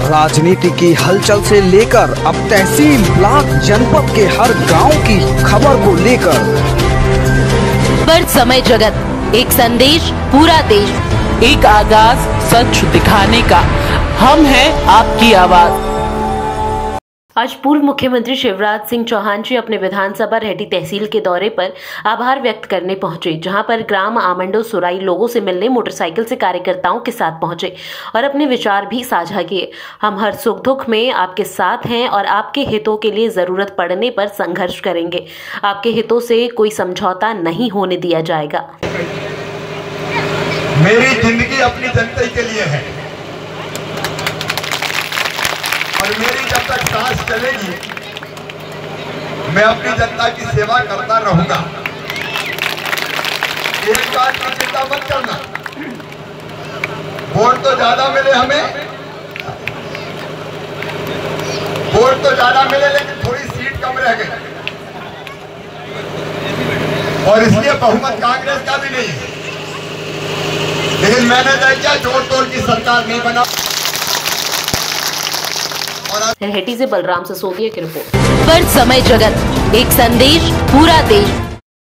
राजनीति की हलचल से लेकर अब तहसील, ब्लॉक, जनपद के हर गांव की खबर को लेकर पर समय जगत, एक संदेश पूरा देश, एक आगाज सच दिखाने का, हम हैं आपकी आवाज। आज पूर्व मुख्यमंत्री शिवराज सिंह चौहान जी अपने विधानसभा रेहटी तहसील के दौरे पर आभार व्यक्त करने पहुंचे, जहां पर ग्राम आमंडो सुराई लोगों से मिलने मोटरसाइकिल से कार्यकर्ताओं के साथ पहुंचे और अपने विचार भी साझा किए। हम हर सुख दुख में आपके साथ हैं और आपके हितों के लिए जरूरत पड़ने पर संघर्ष करेंगे। आपके हितों से कोई समझौता नहीं होने दिया जाएगा। मेरी जिंदगी अपनी जनता के लिए है और मेरी जब तक सांस चलेगी मैं अपनी जनता की सेवा करता रहूंगा। एक बात की चिंता मत करना, वोट तो ज्यादा मिले हमें, वोट तो ज्यादा मिले लेकिन थोड़ी सीट कम रह गई और इसलिए बहुमत कांग्रेस का भी नहीं है। लेकिन मैंने देखा जोड़ तोड़ की सरकार नहीं बना। रेहटी से बलराम सिसोदिया की रिपोर्ट। पर समय जगत, एक संदेश पूरा देश।